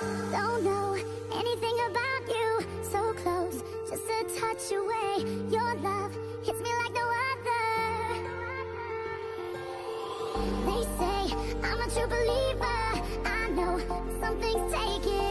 Don't know anything about you, so close, just a touch away. Your love hits me like no other. They say I'm a true believer. I know something's taken.